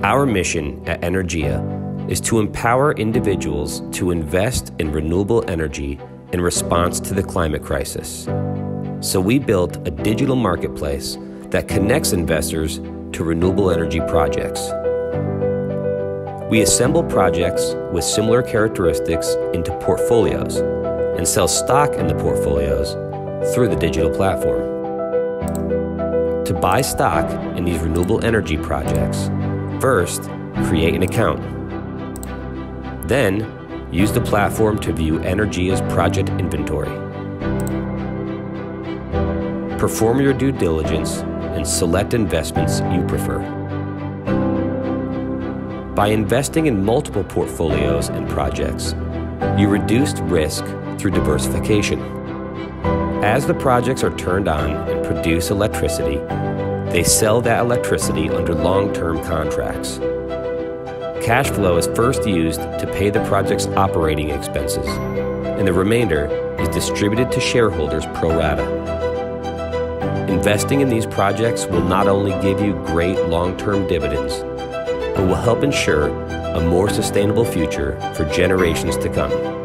Our mission at Energea is to empower individuals to invest in renewable energy in response to the climate crisis. So we built a digital marketplace that connects investors to renewable energy projects. We assemble projects with similar characteristics into portfolios and sell stock in the portfolios through the digital platform. To buy stock in these renewable energy projects, first, create an account. Then, use the platform to view Energea's project inventory. Perform your due diligence and select investments you prefer. By investing in multiple portfolios and projects, you reduce risk through diversification. As the projects are turned on and produce electricity, they sell that electricity under long-term contracts. Cash flow is first used to pay the project's operating expenses, and the remainder is distributed to shareholders pro rata. Investing in these projects will not only give you great long-term dividends, but will help ensure a more sustainable future for generations to come.